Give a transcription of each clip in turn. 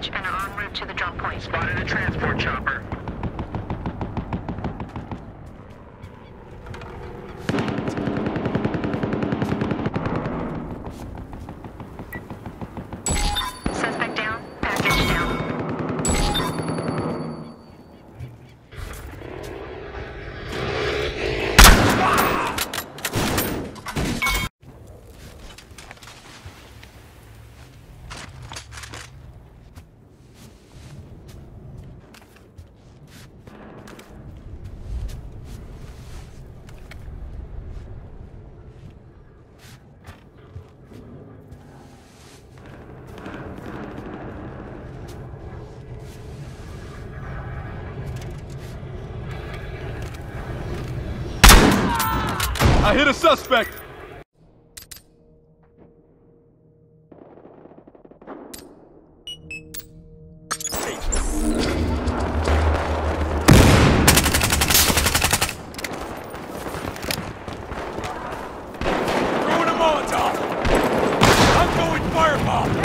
package and are en route to the drop point. Spotted a transport chopper. Suspect down, package down. I hit a suspect! Throwing a Molotov! I'm going firebomb!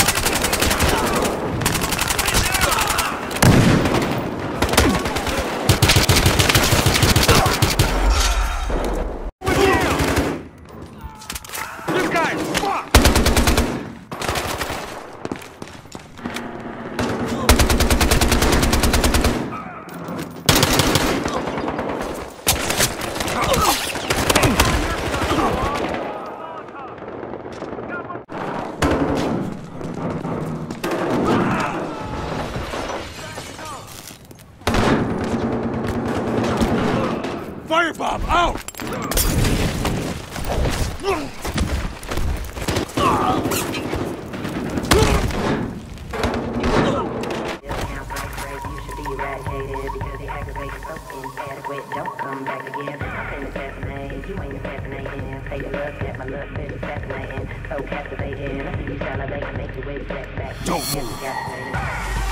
Firebomb out! Don't come back again. I'm assassinating. You ain't assassinating. Take a look at my look, it's assassinating. So captivating. I see you salivating, make your way back. Don't move.